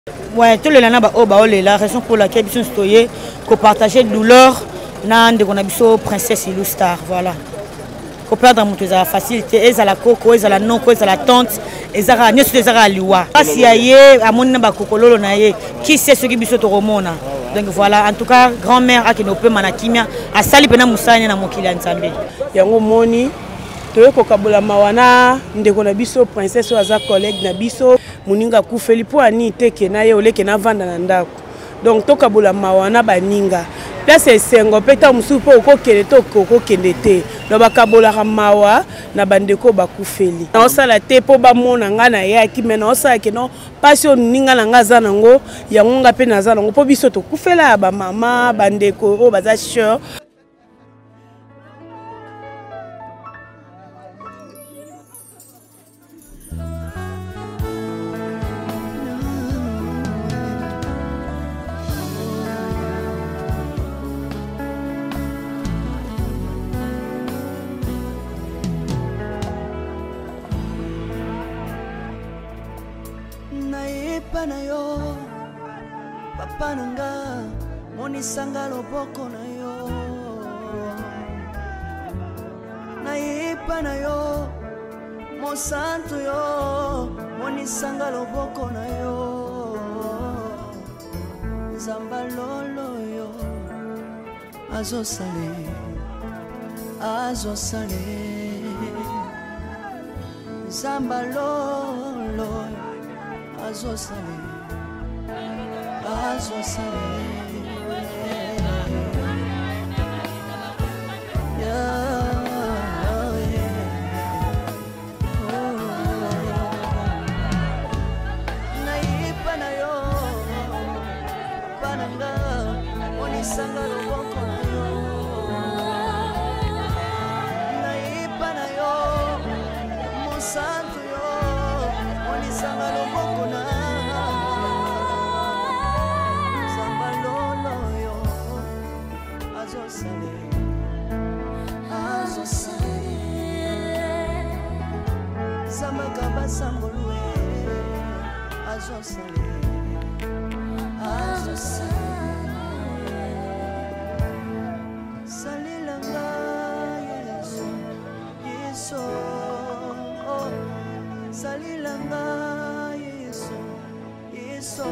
Ouais, tout le lana ba o ba o la raison pour laquelle ils sont stoyés qu'on partageait douleur nan de qu'on a biso princesse Ilou Star, voilà. Qu'on perdre mon la facilité, et à la coco, et à la non, et à la tante, et à la nyos de zara liwa. Si aye à mon namba kokololo na ye, qui sait ce qui biso to romona. Donc voilà, en tout cas, grand-mère a qui nous peut manakimia, a sali pena musani na mokili nzambe. Yango moni toye kokabula mawana ndeko na biso princesse aza collègue na biso muninga kufeli po ani teke na ye oleke na vanda na ndako. Donc tokabula mawana baninga. Place esengo peta musu po okokele to okokende te. No bakabola mawa na bandeko bakufeli. Na osala te po bamona nga na ye akime na osala ke no passion ninga na nga za nango yango nga pe na za nango po biso to kufela ba mama bandeko o baza sure. Na yo papa nanga monisanga loboko na yo na yo mosantu yo monisanga loboko na yo zamba lolo yo azosale zamba lolo azosale naipa na yo pananga monisanga loboko na yo naipa na yo mosantu yo monisanga loboko na Samakaba sambolwe azosale salilanga yeso salilanga yeso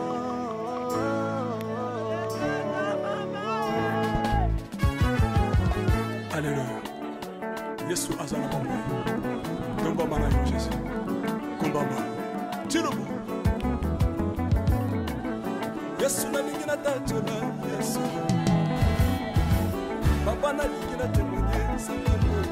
Alléluia. Yesu azana bomba. Nomba mana yo Jésus. Kombamba. Tirobo. Yesu na lingina tatona Yesu. Papa na lingina témoigner sango.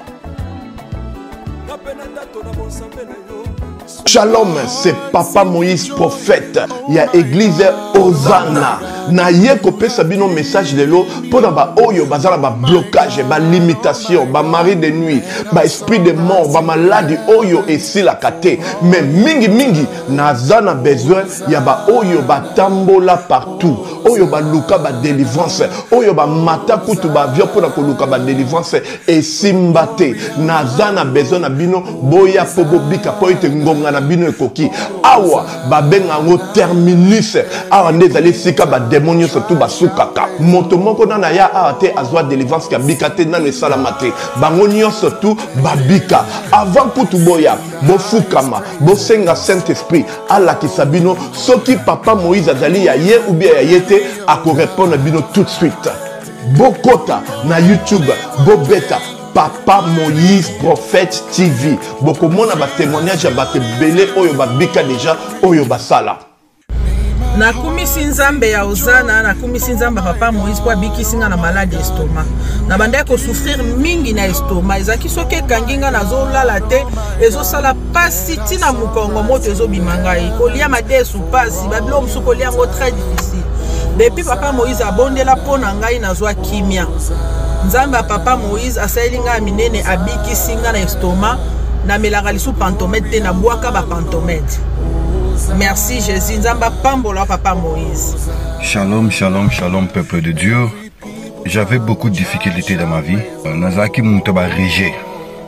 Kapena tatona bon sambe na yo. Shalom, c'est Papa Moïse prophète. Il y a église Hosanna. Na ye kopé sabino message de l'eau pour ba oyo bazala ba blocage, ba limitation, ba mari de nuit, ba esprit de mort, ba maladie oyo et si la kate. Mais mingi nazana besoin ya ba oyo ba tambola partout. Oyo ba luka ba délivrance, oyo ba mata kutu ba vio pour na luka ba délivrance et simbate. Nazana besoin na bino boya pobo bika po ite ngonga na bino ekoki. Awa ba benga ngo terminus. Awa ndezali sika ba démonios surtout basukaka moto moko na ya ate azwa délivrance ka bikate na ne salamate bangonio surtout babika avant kutu boya bofukama bosenga Saint-Esprit ala kisabino soki Papa Moïse azali ya ye ou bien ya yete ako répondre bino tout de suite bokota na YouTube bobeta Papa Moïse prophète TV bokomona ba témoignage ya bato belé oyo babika déjà oyo basala. Nakumisi nzambe ya Hosanna, nakumisi nzambe Papa Moïse kwa bikisinga na malade estomac. Na banda ko souffrir mingi na estomac. Ezaki soke kanginga na zolala te, ezo sala pasi tina mukongo moto ezo bimanga e. Kolia mate sou pasi, babilo musu kolia ngo très difficile. Depuis Papa Moïse abondela pona ngai na zwa kimia. Nzambe ya Papa Moïse asayelinga minene abikisinga na estomac, na melaka lisu pantomètre na bwaka ba pantomètre. Merci Jésus, Nzamba Pambola Papa Moïse. Shalom, shalom, shalom peuple de Dieu. J'avais beaucoup de difficultés dans ma vie. Nazaki Moutaba Régé.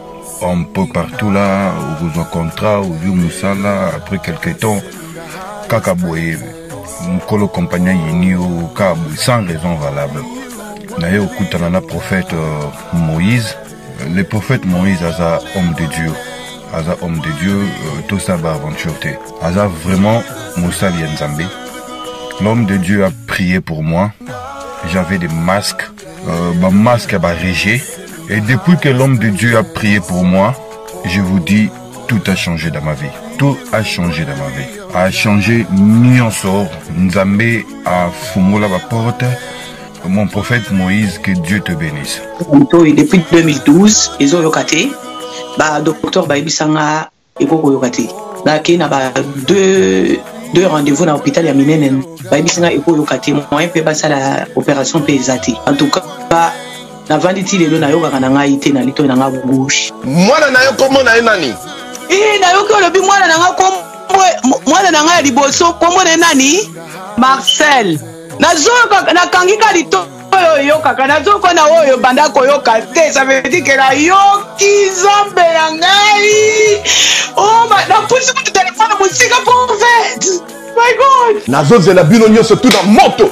Un peu partout là, au contrat, au vieux Moussala, après quelques temps, kaka boye mukolo compagnie yini o kabu sans raison valable. Naye okutana na prophète Moïse. Le prophète Moïse aza homme de Dieu. Aza homme de Dieu, tout ça va aventure. Aza vraiment Moussa Nzambe. L'homme de Dieu a prié pour moi. J'avais des masques, ma masque a régé. Et depuis que l'homme de Dieu a prié pour moi, je vous dis, tout a changé dans ma vie. Tout a changé dans ma vie. A changé Nyonsor. Nzambe a fumé la porte. Mon prophète Moïse, que Dieu te bénisse. Depuis 2012, ils ont yokate. Docteur Baibisanga Eko yokate. Il y a deux rendez-vous dans l'hôpital ya Minenen. Baibisanga Eko yokate. Moi, je peux la opération pesate. En tout cas, na vanditi lelo na yoka kananga ite na lito na nga gauche. Mwana na yo komo na nani? Na yoka lobi mwana na nga komo mwana na nga ya liboso komo na nani? Marcel. Nazoka nakangika lito yo kaka nazoko na oyo banda koyoka te, ça veut dire que la yoki zambe ya ngai. Oh na pusi mu téléphone musika prophète. My God. Nazozela bino nyonso tout dans moto.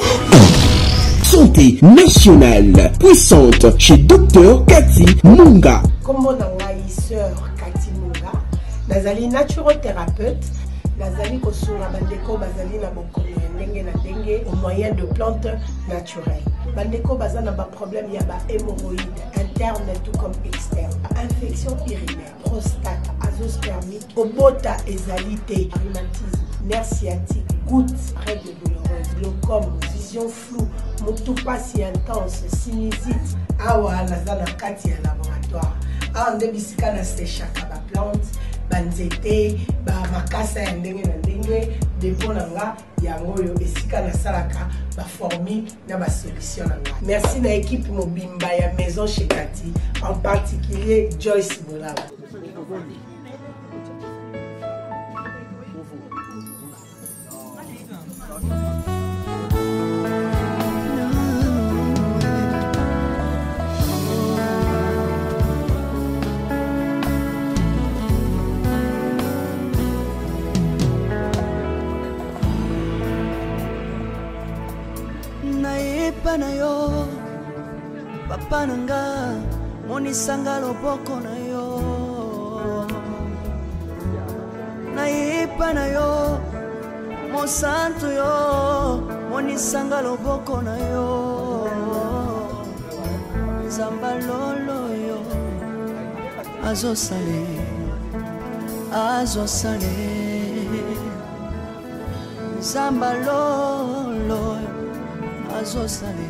Santé nationale puissante chez Dr Cathy Munga. Comment on a sœur Cathy Munga, nazali naturothérapeute, nazali kosura bandeko bazali na bokono ndenge na ndenge au moyen de plantes naturelles. Bandeko bazana ba problème ya ba hémorroïdes interne tout comme externe, infection urinaire, prostate, azoospermie, obota ezalité, rhumatisme, nerf sciatique, gouttes, règles douloureuses, glaucome, vision floue, motupa si intense, sinusite. Awa nazana kati ya laboratoire. Awa nde bisika na séchaka ba plante, banzete, ba makasa ya ndenge na ndenge, depo na nga yango yo esika na salaka ba formule na ba solution na nga. Merci na équipe mobimba ya maison chez Cathy, en particulier Joyce Bolaba. Na yo papa nanga monisanga loboko na yo naipa na yo mosantu yo monisanga loboko na yo zamba lolo yo azosale zamba lolo azosale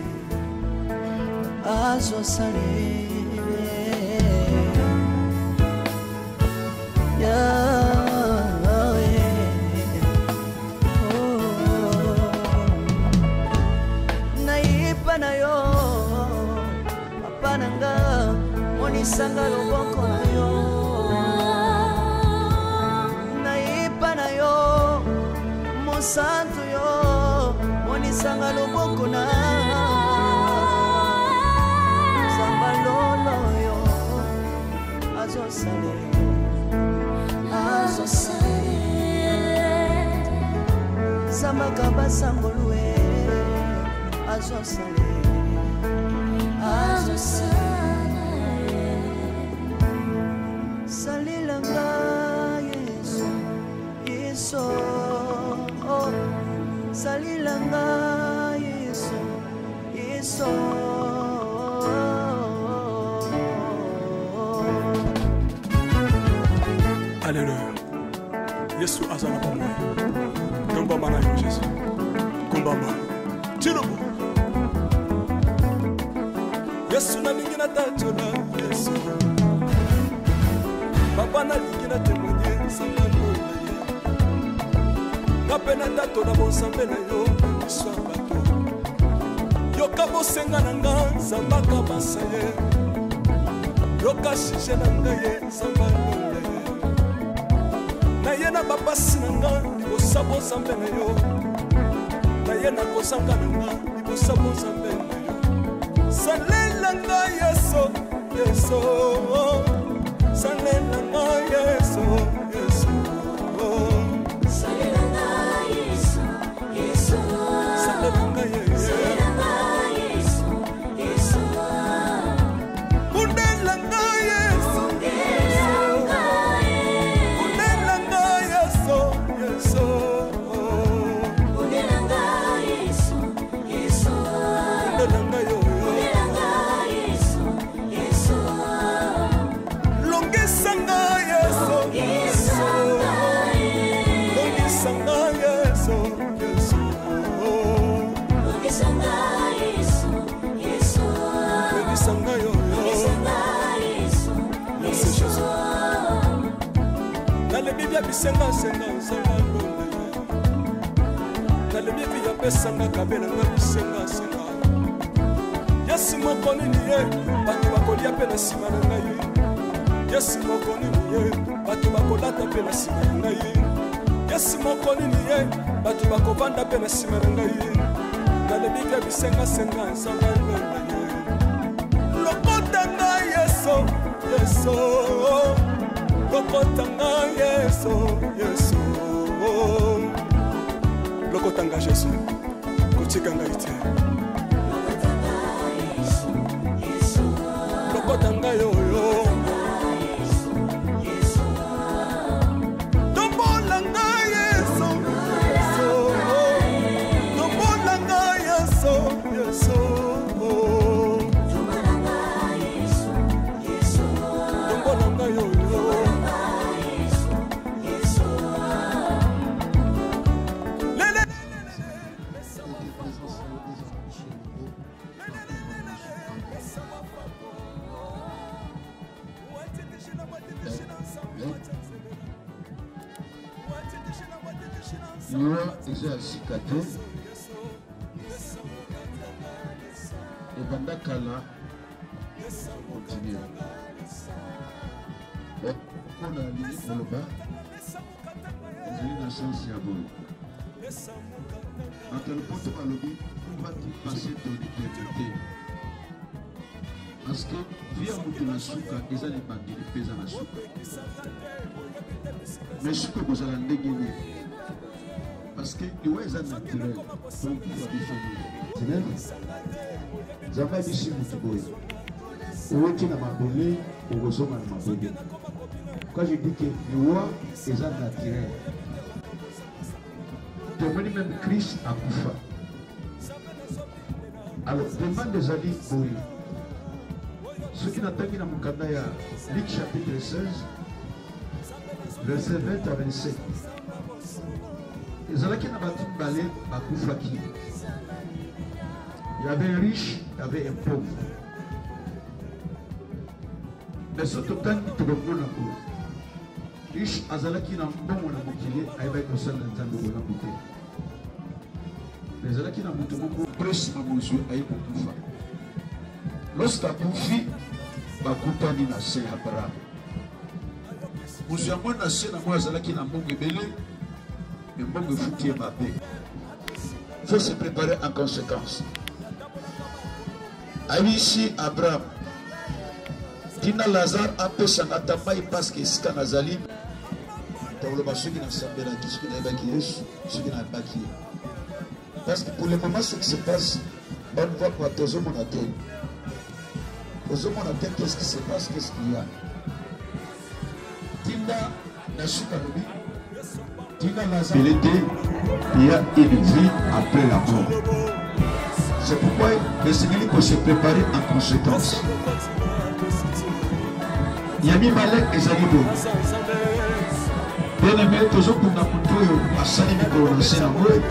naipa na yo papa nanga monisanga loboko na yo naipa na yo mosantu yo monisanga loboko na zamba lolo yo azosale zamba kabasangolwe azosale salilanga Yesu salilanga Yesu Alléluia. Yesu azana bomwe. Komba mana yo Jésus. Komba ma. Tirobo. Yesu na lingina tachona Yesu. Papa na lingina témoigner sangalo na ye. Kapena tato na bonsambe na yo sabato. Yoka bosenga na nga zambaka basaye. Yoka shishe na nga ye sambalo na ye. Na ye na babasi na nga libosabo zambe na yo. Na ye na kosanga na nga libosabo zambe na yo. Salela nga Yesu, Yesu. Salela nga Yesu, Yesu. Salela nga Yesu. bisenga senga nzanga lole nalobi vi ya pesanga kabela nga bisenga senga yesi moko nini ye bato bakolia mpe na nsima na ngai yesi moko nini ye bato bakolata mpe na nsima na ngai yesi moko nini ye bato bakovanda mpe na nsima na ngai nalobi vi ya bisenga senga nzanga lole lokota ngai yeso yeso lokotanga yesu yesu lokotanga jesu kotikanga ite lokotanga yoyo tombolanga yesu tombolanga yesu yesu tombolanga yoyo Loi eza asika te ebanda kala continue mpona alingi koloba ezali na chance ya boye antelepoto balobi bati passe ton éternité parce que via moto na suka eza libandeli mpe eza na suka mais suka kozala ndenge nini parce que liwa eza naturel pompuwa biso naturel nzambe abisi motu boye owoti na mabele okozonga na mabele quand je dis que liwa eza naturel tomoni même Christ akufa alors demande ezali boye soki natangi na mokanda ya Luc chapitre 16 verset 20 à 27 ezalaki na bato mibale bakufaki. Il y avait un riche, il y avait un pauvre. Mais ce total qui te reprend riche azalaki na mbongo na mokili ayebaki kosala nzambe bona bote. Mais ezalaki na moto moko presse na mozwi aye kokufa. Lorsqu'akufi bakutani na se ya Abraham. Mozwi yango na se na mo azalaki na mbongo ebele. Mais mbongo efuti ye mabe. Il faut se préparer en conséquence. Ici Abraham tina Lazare apesanga tamai parce que sika nazali toloba soki na sambela kiski na ebaki Yesu soki na baki. Parce que pour le moment ce qui se passe on voit quoi tozo mon tête. Tozo mon tête, qu'est-ce qui se passe, qu'est-ce qu'il y a? Tina na suka lobi tina Lazare il y a une vie après la mort. C'est pourquoi le Seigneur faut se préparer en conséquence. Yami Malek et Zalibo. Bien aimé, toujours pour la couture, à Salim Koronacé en mot.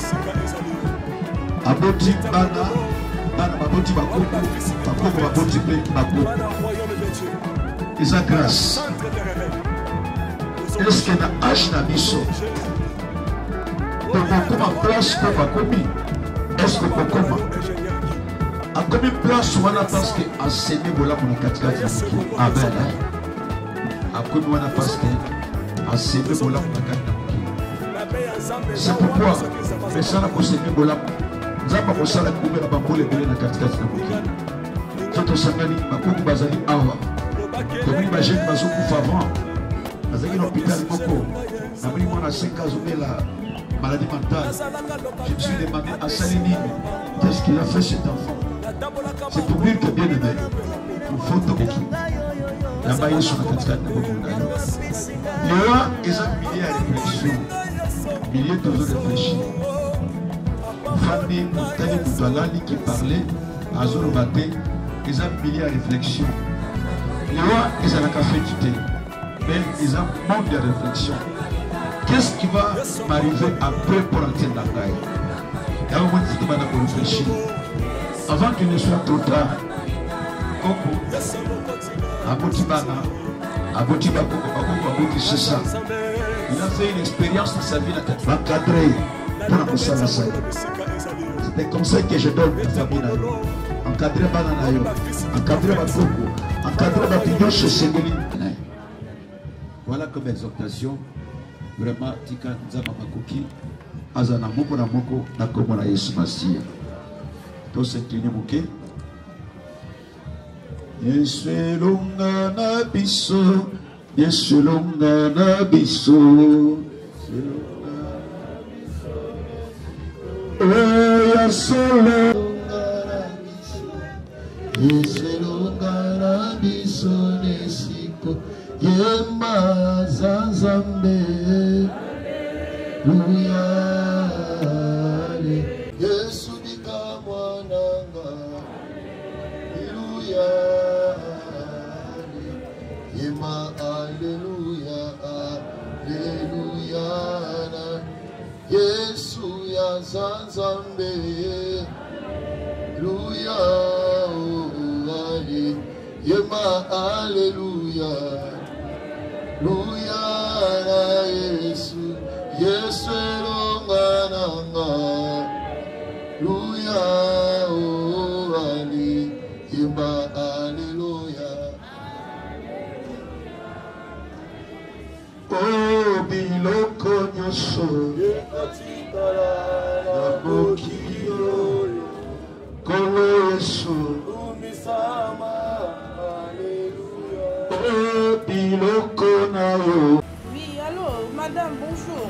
Aboti Bana, Bana Baboti Bako, Bako Baboti Bako. Ils ont grâce. Est-ce qu'il y a un H na biso? Donc, comment place pour Bakomi? Est-ce que Bakoma? A combien de place wana parce que enseigner bola pour le 4-4 amen. A combien wana parce que enseigner bola pour le 4-4. C'est pourquoi mais ça la enseigner bola nzamba ko sala kubela bambole bele na 4-4 toto sangani bakuku bazali awa tomoni ba jeune bazoku favant bazali na hôpital moko na moni mwana 5 ans la maladie mentale. Je me suis demandé à Salinine qu'est-ce qu'il a fait cet enfant. C'est pour dire que bien aimé, il faut tomber qui. Là-bas, il sur la 4-4 de Bokundayo. Les rois, ils ont milliers à réfléchir. Milliers de réfléchir. Famille, Moutali, Moutoualani qui parlait, à Zorobate, ils ont milliers à réflexion. Les rois, ils ont la café du thé. Mais ils ont manque de réflexion. Qu'est-ce qui va m'arriver après pour entrer dans la guerre? Il y a un moment qui va réfléchir. Avant qu'il ne soit trop tard, Koko, Aboti Bana, Aboti Bako, Aboti c'est ça. Il a fait une expérience de sa vie à encadrer pour la Moussala. C'est des conseils que je donne à la famille. Encadrer Bananayo, encadrer Bakoko, encadrer Bakignon chez Séguéli. Voilà comme exhortation. Vraiment, Tika Nzama Makoki, Azana Moko na Moko, Nakomo na Yesu Masia. Tous s'incliner Mouké. Yesu Lunga na Biso, Yesu Lunga na Biso. Yesu Lunga na Biso Nesiko. Yemba Zanzambe, Luya, Yesu bika mwananga, Luya, Yema Alleluia, Alleluia, Yesu ya Zanzambe, Luya, Yema Alleluia. Luya Yesu, Yesu elongananga. Luya Ali, Yemba Alleluia. Oh biloko nyonso naboki yo Kolo Yesu Oui, allô, madame, bonjour.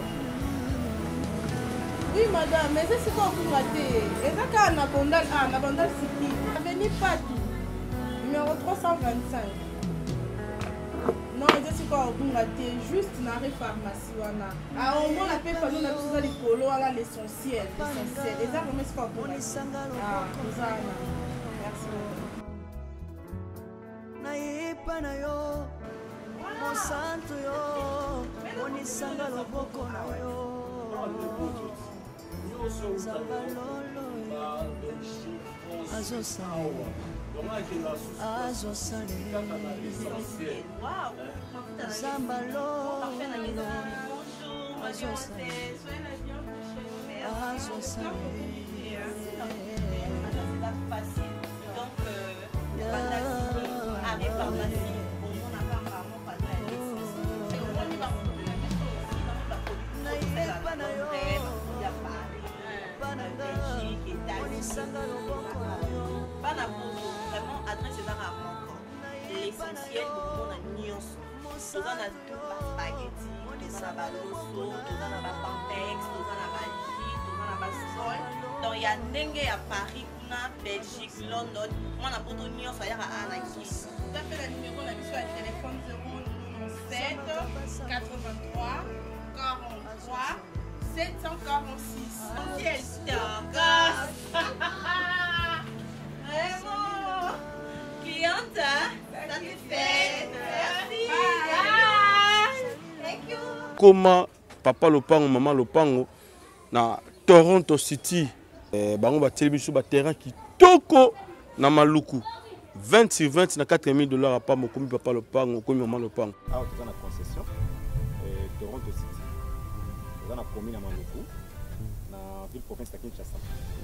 Oui, madame, mais c'est quoi vous ratez? Et ça, quand on a bandal City, avenue Patou, numéro 325. Non, c'est quoi vous ratez? Juste dans la pharmacie. Ah, au moins, la paix, nous avons besoin de polo, l'essentiel. Et ça, c'est quoi vous ratez? Ah, vous avez. Merci beaucoup. Naipa na yo Monsanto yo Onisanga loboko na yo Zambalolo Azosale Azosale Zambalolo Azosale Azosale Vraiment adresse à l'essentiel pour nous nyonso. Nous avons tout spaghetti, nous avons loso, nous avons pampex, nous avons jus, nous avons sol. Donc il y a Nengue à Paris, Belgique, London. Moi, on a beaucoup de nyonso à Anaki. Tout à fait, le numéro de la téléphone 07 83 43 746. Quel stock! Vraiment! Cliente, satisfaite. Merci. Bye. Thank you. Comment papa Lopango, maman Lopango, na Toronto City, bango ba télévision ba terrain qui toko na Maluku. 20 sur 20 na $4,000 à pas mokomi papa Lopango, komi maman Lopango. Ah, tu as la concession Toronto City. Tu as la commune à Maluku, na ville province de Kinshasa.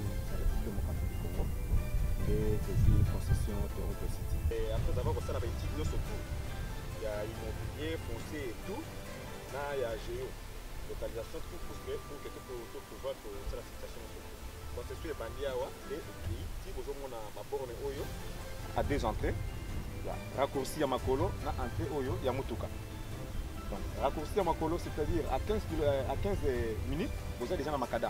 Et concession Toronto City. Et après avoir ça, on a étudié surtout. Il y a immobilier, foncier et tout. Là, il y a géo, localisation, tout pour que tu pouvoir faire la situation. Concession est bandit à les pays. Si vous avez ma borne Oyo, à 2 entrées, il y a raccourci à Makolo, na entrée Oyo, il y a Motuka. Donc, raccourci à Makolo, c'est-à-dire à 15 minutes, vous avez déjà dans Makadam.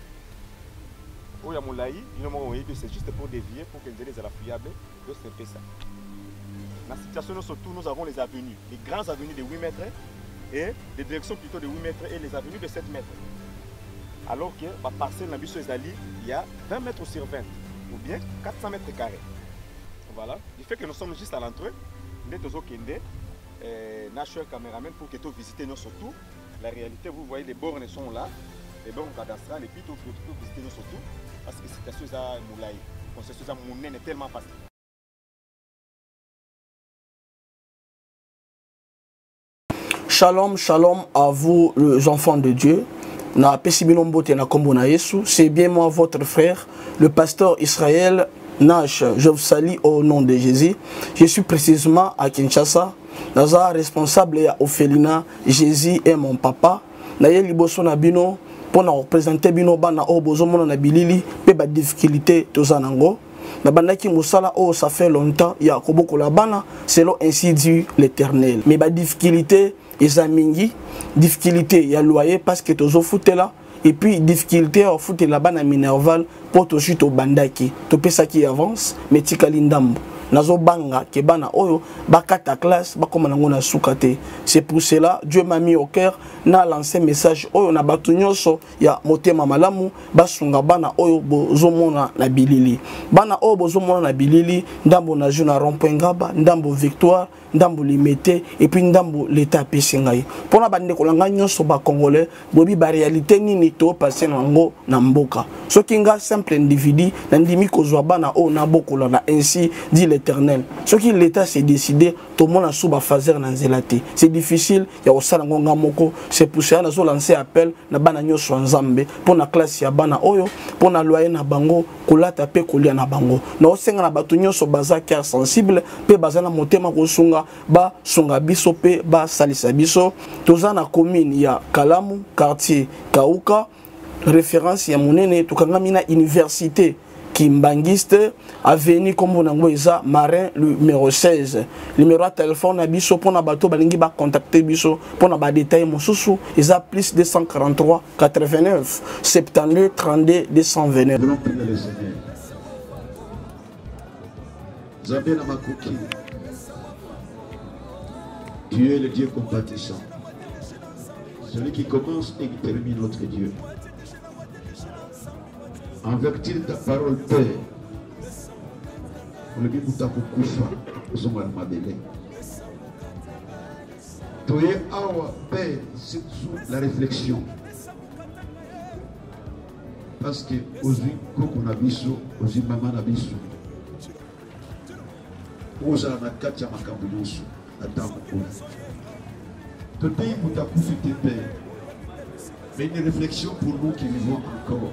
Oya Moulaï, c'est juste pour dévier, pour que les la fiable, donc c'est un peu ça. Dans la situation, surtout, nous avons les avenues, les grandes avenues de 8 mètres et des directions plutôt de 8 mètres et les avenues de 7 mètres. Alors que la parcelle Nabiso Ezali, il y a 20 mètres sur 20, ou bien 400 mètres carrés. Voilà, du fait que nous sommes juste à l'entrée, nous sommes National Cameraman pour que tu visites nous surtout. La réalité, vous voyez, les bornes sont là, les bornes cadastrales, et puis tu peux visiter nous surtout. Parce que c'est quelque chose à Moulaï. C'est quelque chose à Moulaï, est tellement facile. Shalom, shalom à vous les enfants de Dieu. C'est bien moi votre frère, le pasteur Israël Nash. Je vous salue au nom de Jésus. Je suis précisément à Kinshasa. Naza responsable à Ophelina. Jésus est mon papa. Naye liboso na bino pour na représenter bino bana o bozomo na bilili pe ba difficulté tozanango. Na bandaki musala oh ça fait longtemps ya koboko la bana selon ainsi dit l'Éternel. Mais ba difficulté ezamingi, difficulté ya loyer parce que tozo foutela et puis difficulté au foot la bana minerval pour to chute au bandaki. To pesa qui avance mais tikali ndambo. Nazo banga ke bana oyo bakata classe bakoma nango na sukate. C'est pour cela Dieu m'a mis au cœur na lancé message oyo na batu nyonso ya motema malamu basunga bana oyo bozomona na bilili. Bana oyo bozomona na bilili ndambo na juna rond-point Ngaba, ndambo Victoire, ndambo Limité et puis ndambo l'état pesingai. Pona bande kolanga nyonso ba congolais bobi ba réalité nini to passer nango na mboka. Soki nga simple individu na ndimi kozwa bana oyo na bokola na ainsi dit l'Éternel. Ce qui l'État s'est décidé, tout le monde a sous fazer dans zelati. C'est difficile, il y a aussi ngonga moko. C'est pour ça que nous lancé appel na bana nyoso nzambe pour na classe ya bana oyo, pour na loyer na bango, kolata pe kolia na bango. Na osenga na batu nyoso baza cœur sensible, pe baza na motema ko sunga ba sunga biso pe ba salisa biso. Toza na commune ya Kalamu, quartier Kauka, référence ya monene tukanga mina université Kimbangiste, avenue comme on a Marin numéro 16. Numéro de téléphone à biso pour na bateau balingi ba contacter biso pour na ba détail mon sousou ils a plus 243 89 72 32 229. Zambé na makoki. Tu es le Dieu compatissant. Celui qui commence et qui termine notre Dieu. En vertu de ta parole, Père, pour le bien que tu as beaucoup fait, tu es awa, Père, c'est sous la réflexion. Parce que aujourd'hui, quand on a biso, aujourd'hui, maman a biso. Oza na katia makambuyosu, attends beaucoup. Ton pays où tu as beaucoup fait, Père, mais une réflexion pour nous qui vivons encore.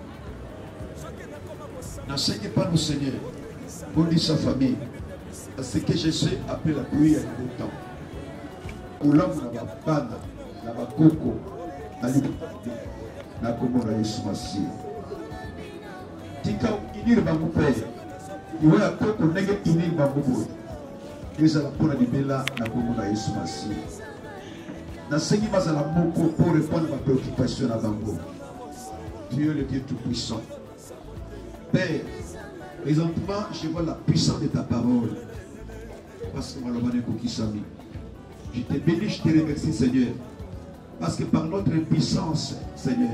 N'enseigne pas nos seigneurs, pour dire sa famille, parce que je sais après la pluie, il y a du beau temps. Pour l'homme, il y a bana, il y a coco, il y a comment on a eu Tika, il y a un père, il y a un coco, il y a un coco, il y a un coco, il y a un coco, n'enseigne pas à la moko pour répondre à ma préoccupation à Bango. Dieu le Dieu tout-puissant. Père, présentement, je vois la puissance de ta parole. Parce que je te bénis, je te remercie, Seigneur. Parce que par notre puissance, Seigneur,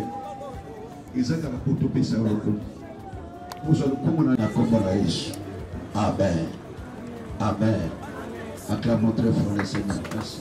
Amen. Amen. Acclamons très fort le Seigneur. Merci.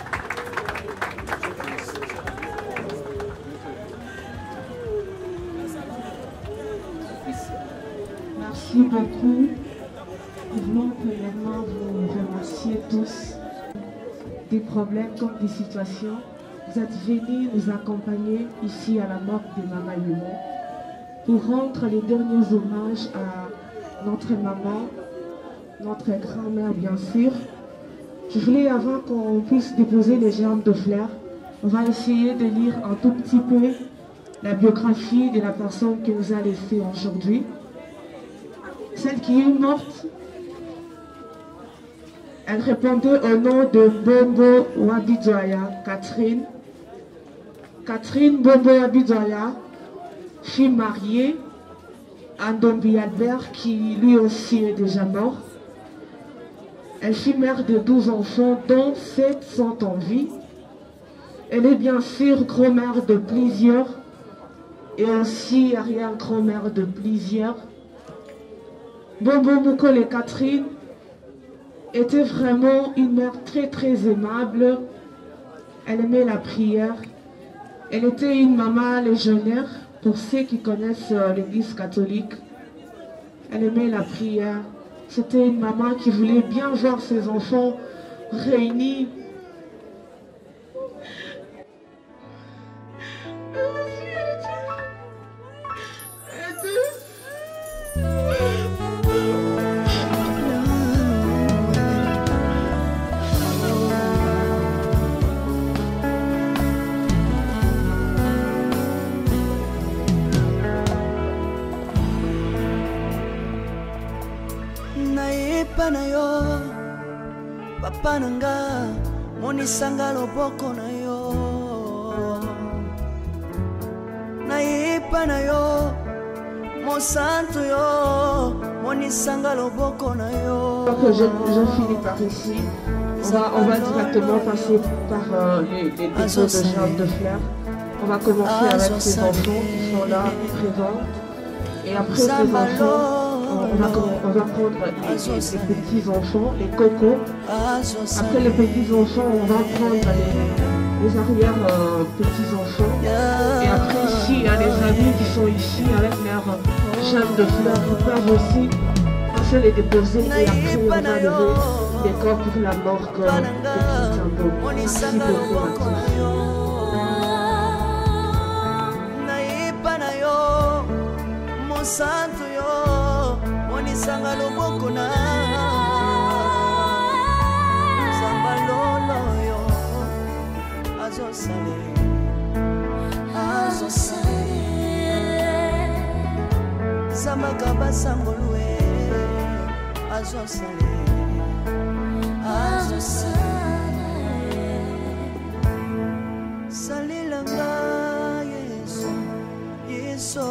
Merci beaucoup. Nous voulons premièrement vous remercier tous. Des problèmes comme des situations, vous êtes venus nous accompagner ici à la mort de Maman Yumo pour rendre les derniers hommages à notre maman, notre grand-mère bien sûr. Je voulais, avant qu'on puisse déposer les germes de fleurs, on va essayer de lire un tout petit peu la biographie de la personne qui nous a laissé aujourd'hui. Celle qui est morte, elle répondait au nom de Bombo Wabidoya, Catherine. Catherine Bombo Wabidoya, fille mariée à Ndombi Albert, qui lui aussi est déjà mort. Elle fut mère de 12 enfants, dont 7 sont en vie. Elle est bien sûr grand-mère de plusieurs et aussi arrière-grand-mère de plusieurs. Bombo Mukole Catherine était vraiment une mère très très aimable. Elle aimait la prière. Elle était une maman légionnaire pour ceux qui connaissent l'église catholique. Elle aimait la prière. C'était une maman qui voulait bien voir ses enfants réunis nayepa na yo papa nanga monisanga loboko na yo nayepa na yo mosantu yo monisanga loboko na yo. Donc je finis par ici. On va directement passer par les dépôts de germes de fleurs. On va commencer avec ces enfants qui sont là présents. Et après ces enfants, on va prendre les petits enfants, les cocos. Après les petits enfants, on va prendre les arrières petits enfants. Et après ici, il y a les amis qui sont ici avec leurs germes de fleurs. Ils peuvent aussi passer les déposer et après on va lever des corps pour la morgue de Kintambo. Merci beaucoup. Santo yo monisanga loboko na zamba lolo yo azosale zamba kabasangolwe azosale salilanga yesu yesu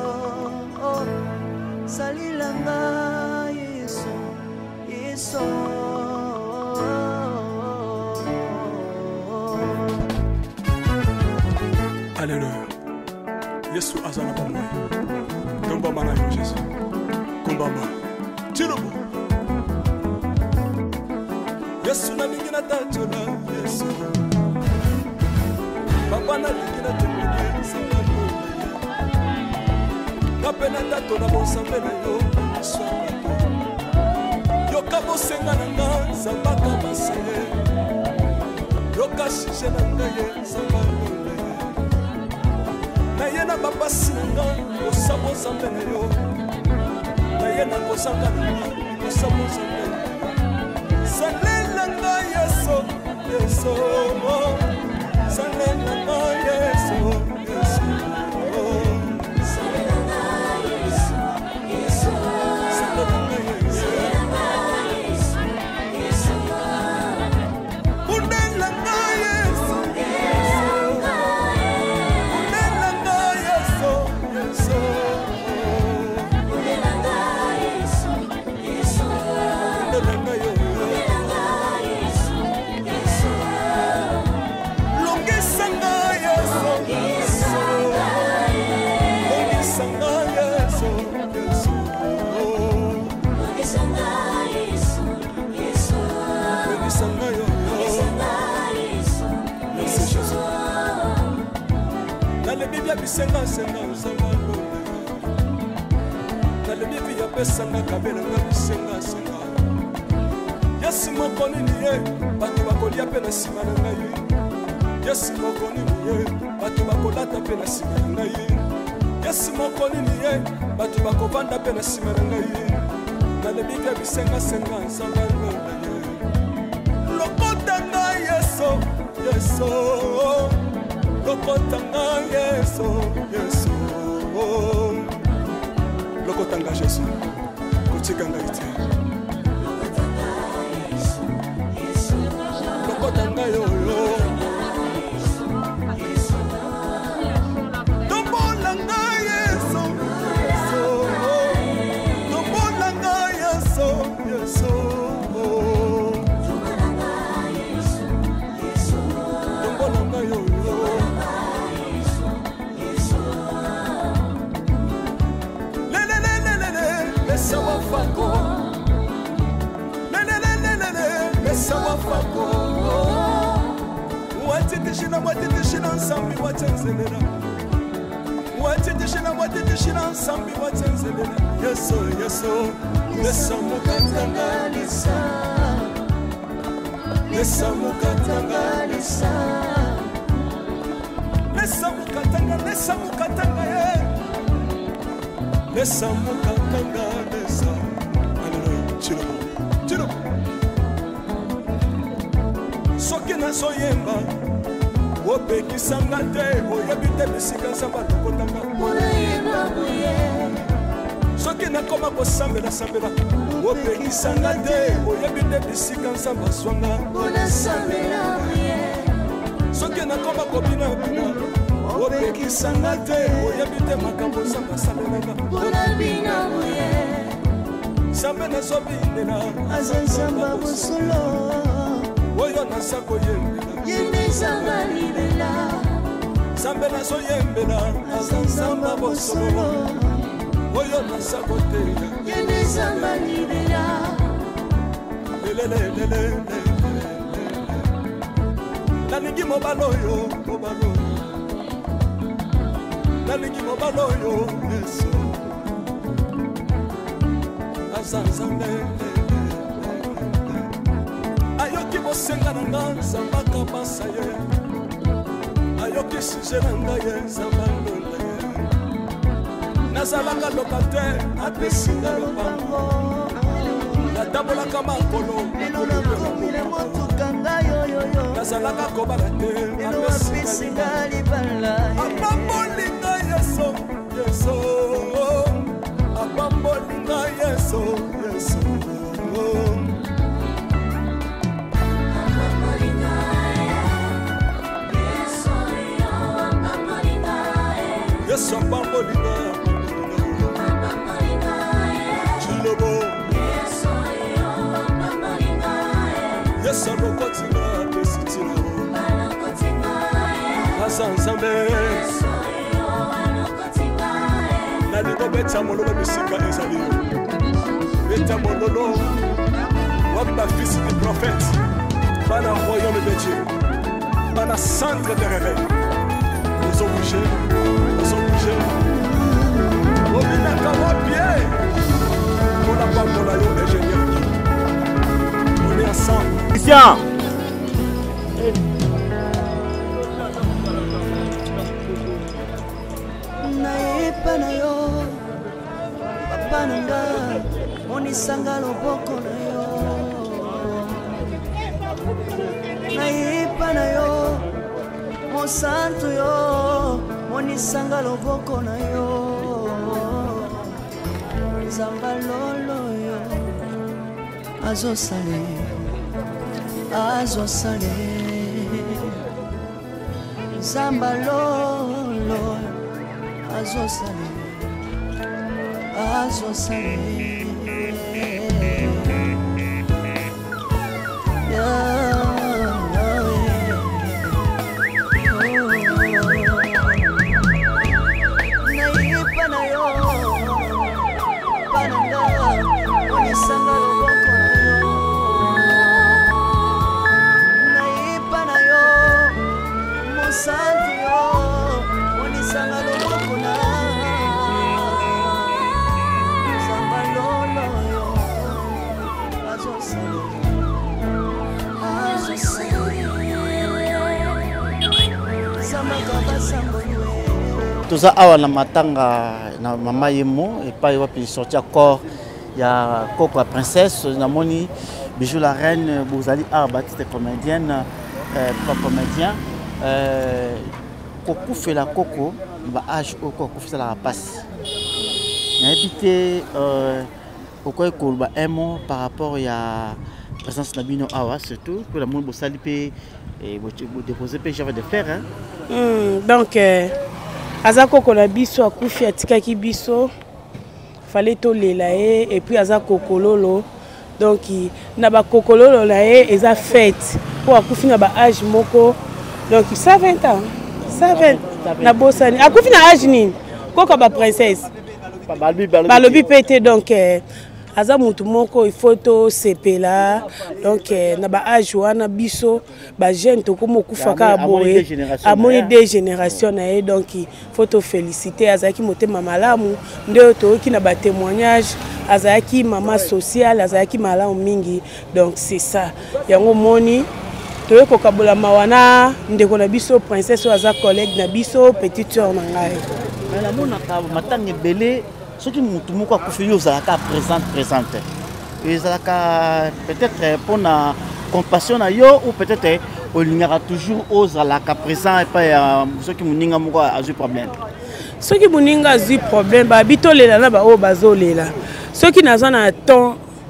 salilanga yesu yesu. Alléluia. Yesu azana bamwe. Kombama na yo Jésus. Kombama. Tirobo. Yesu na lingina tachola Yesu. Papa na lingina tumudi sabalo. Kapena tato na bonsambe na yo Yesu. Yoka bosenga na nga zambaka baseye. Yoka shishe na nga ye zambalo. Na ye na babasi na nga osabo zambe na yo. Na ye na kosanga na nga osabo zambe na yo. Salela nga Yesu Yesu. Salela nga Yesu Yesu. Salela nga Yesu Yesu. Salela nga Yesu Yesu. Unela nga Yesu Yesu. Unela nga Yesu Yesu. Unela nga Yesu Yesu. Unela nga Yesu. Bisenga senga usanga lole na le bibi ya pesanga kabela nga bisenga senga Yesu moko nini ye bato bakolia pe na sima na ngai Yesu moko nini ye bato bakolata pe na sima na ngai Yesu moko nini ye bato bakovanda pe na sima na ngai na le bibi ya bisenga senga usanga lole lokota ngai Yesu Yesu Lokotanga Yesu, Yesu. Lokotanga Jésus, kotikanga ite. Lokotanga yo yo. Tombolanga Yesu, Yesu. Tombolanga Yesu, Yesu. Tombolanga yo yo. Sawa fako, sawa fako. Watitishina nsambi watenzelera. Watitishina nsambi watenzelera. Yeso yeso, lesa mukatanga lisa, lesa mukatanga lisa, lesa mukatanga ye. Lesa mukatanga lesa. Alléluia. Tiro. Soki na soyemba opekisanga te oyebi te bisika nzambe alokotanga. Soki nakoma kosambela opekisanga te oyebi nde bisika nzambe azwanga soki nakoma kobina bina opekisanga te oyebi te makambo nzambe asalelanga nzambe nazobindela aza nzambe bosolo oyo naza koyembela yendezanga libela nzambe nazoyembela aza nzambe bosolo oyo naza koteya yendezanga libela nalingi mobala oyo nalingi mobala oyo yesu aza nzambe ayoki bosenga na nga nzambe akabasa ye ayoki suje na ngai ye nzambe alonda ye nazalaka lokatere apesinga lopango natambolaka makolo nazalaka kobala te apesinga libala apambolinga yeso yeso apambolinga yeso yeso yesu apambolinga chilobo yesu alokotinga pesitila aza nzambe nalingo beta mololo bisika ezali beta mololo wapi bafisi du prophète bana royaume de Dieu bana centre de réveil ozobouge obinaka wapie mpona pambola yo ingénieur on est ensemble Christian nayepa na yo papa na nga monisanga loboko na yo nayepa na yo mosantu yo monisanga loboko na yo nzamba lolo yo azosale nzamba lolo azosale nayepa na yo pananga onisanga loboko na yo nayepa na yo mosantu yo onisanga loboko na nzamba lolo yo azosala samaka basamboliwe toza awa na matanga na mama yemo epai wapi sorti ya corps ya koko ya princesse namoni Bijou la reine bozali awa batite comédienne pas comédien kokufela koko ba age oko kokufelaka pasi nayebi te okoki koloba un mot par rapport ya présence na bino awa surtout mpo namoni bosali mpe bodepose mpe chef de fer donc aza koko na biso akufi atikaki biso fallait tolela ye et puis aza kokololo donc na bakokololo na ye eza fête po akufi na ba âge moko donc 120 ans 120 na bosani akufi na âge nini koko ba princesse balobi pete donc aza mutu moko il faut sepela donc na ba âge wana biso ba jeune to komo kufaka boye amoni deux générations na ye donc il faut féliciter azaki motema malamu nde to ki na ba témoignage azaki mama sociale azaki malamu mingi donc c'est ça yango moni toye kokabola mawana ndeko na biso princesse aza collègue na biso petite sœur na ngai mais namona ka matanga ebele soki mutu moko akufi yo ozalaka présente ezalaka peut-être mpona compassion na yo ou peut-être olingaka toujours ozalaka présent epai ya soki moninga moko azwi problème soki moninga azwi problème babi tolela na baoyo bazolela soki naza na temps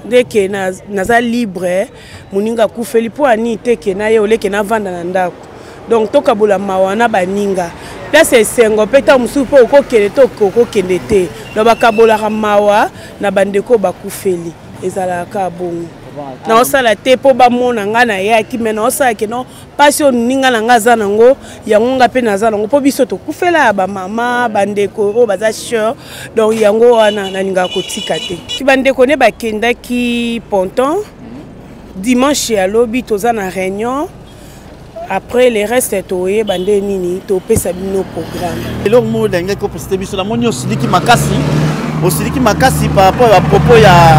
ndeke naza libre moninga kufeli po ani teke na ye oleke na vanda na ndako donc tokabola mawana baninga place esengo mpe ta mosusu mpo okokende to okokende te lo bakabolaka mawa na bandeko bakufeli ezalaka bongo na osala te mpo bamona nga na yaki me na osalaki no pasi oninga na nga aza nango yango nga mpe naza nango mpo biso tokufela ya bamama bandeko oyo baza sure donc yango wana nalingaka kotika te ti bandeko nde bakendaki ponton dimanche ya lobi toza na réunion après le reste toyeba nde nini topesa bino programme eloko moko ndenge kopresente biso namoni osiliki makasi par rapport à propos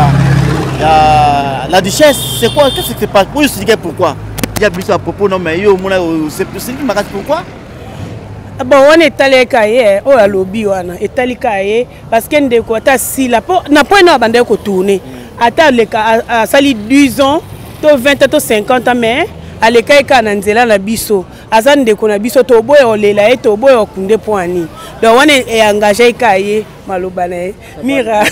la duchesse, c'est quoi? Qu'est-ce qui se passe? Pourquoi? Il y a plus à propos, non, mais c'est pourquoi? Bon, on est allé cahier, oh la lobby, on est allé cahier, parce qu'il y a des quotas si la peau n'a pas une bande de tourner. Attends, les cas à sali 10 ans, 20 ans, 50 ans, mais à l'écaille cananzela la biso, à zan de konabiso, tobo et olela et tobo et okunde poani. Donc on est engagé cahier. Malobane mira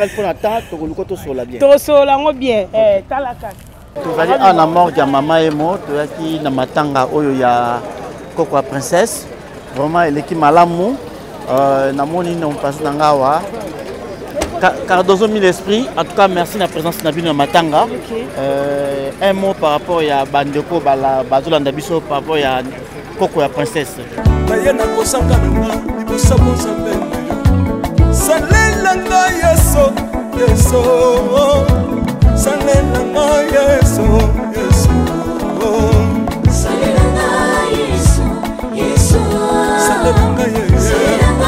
tosolango bien talaka tozali ana mort ya mama emo toyaki na matanga oyo ya koko ya princesse vraiment eleki malamu namoni na mpasi na ngawa Cardozo mille esprit en tout cas merci na présence na bino na matanga un mot par rapport ya bandeko bala bazolanda biso par rapport ya koko ya princesse bayena kosanga na libosa mozambe Salelanga yeso, yeso. Salelanga yeso, yeso. Salelanga yeso, yeso. Salelanga yeso,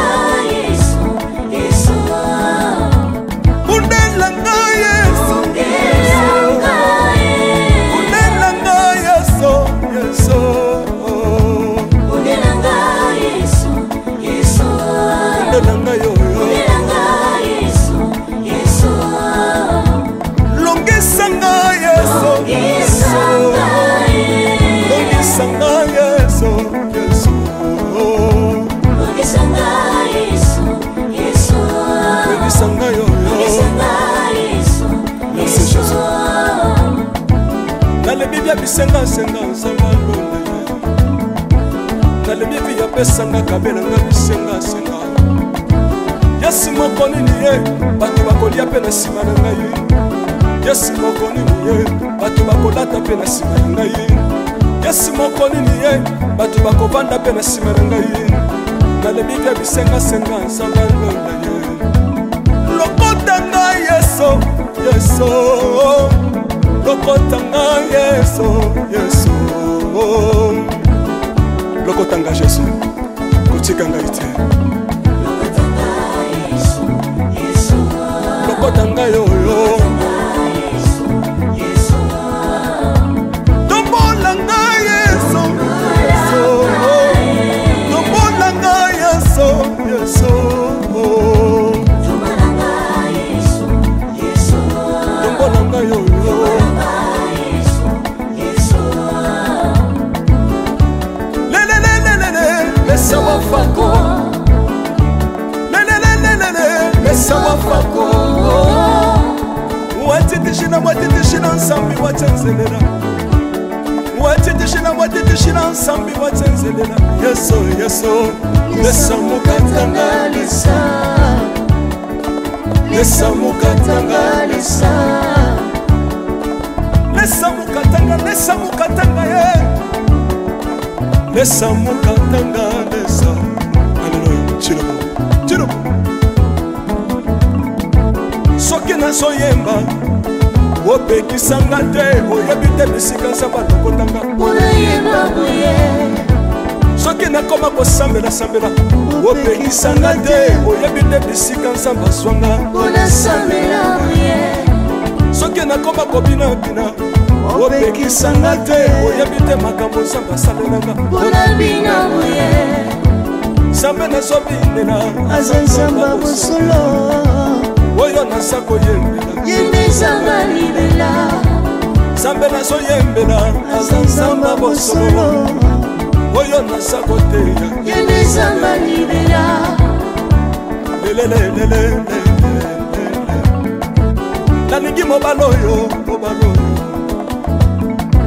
yeso. Undelanga yeso, undelanga yeso, yeso. Undelanga yeso, yeso. Undelanga yo. Bisenga senga sanga lole na le bibi ya pesanga kabela nga bisenga senga yasi moko nini ye bato bakolia pe na sima na ngai yasi moko nini ye bato bakolata pe na sima na ngai yasi moko nini ye bato bakovanda pe na sima na ngai na le bibi ya bisenga senga sanga lole lokota ngai yeso yeso lokotanga yeso yeso lokotanga yeso kotikanga ite lokotanga yoyo tombolanga yeso yeso tombolanga yeso yeso tombolanga yoyo Sawa fako, sawa fako. Watitishina nsambi watenzelela. Watitishina nsambi watenzelela. Yeso yeso, lesa mukatanga lisa. Lesa mukatanga lisa. Lesa mukatanga ye. Lesa mukatanga lesa. Alléluia. Chilo. Soki na soyemba opekisanga te oyebi te bisika nsamba lokotanga oyeba boye. Soki nakoma kosambela opekisanga te oyebi te bisika nsamba swanga onasambela boye. Soki nakoma kobina opekisanga te oyebi te makambo nsamba asalelanga onabina boye. Nzambe nazobinela aza nzamba bosolo oyo naza koyembela yembe nzamba libela. Nzambe nazoyembela aza nzamba bosolo oyo naza koteya yembe nzamba libela. nalingi mobala oyo